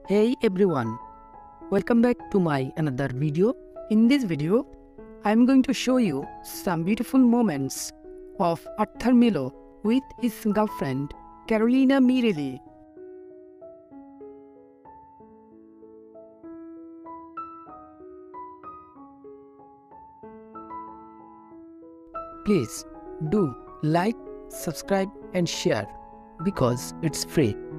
Hey everyone, welcome back to my another video. In this video, I am going to show you some beautiful moments of Arthur Melo with his girlfriend Carolina Miarelli. Please do like, subscribe and share because it's free.